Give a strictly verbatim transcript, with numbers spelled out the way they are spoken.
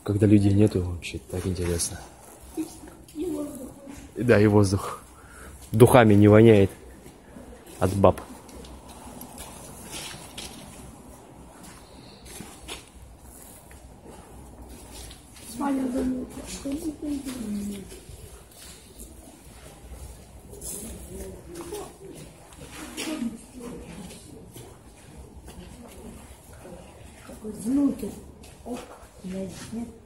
Когда людей нету, вообще так интересно. И воздух. Да, и воздух. Духами не воняет от баб. Смаля думаю, что какой внутрь. Оп, я здесь нет.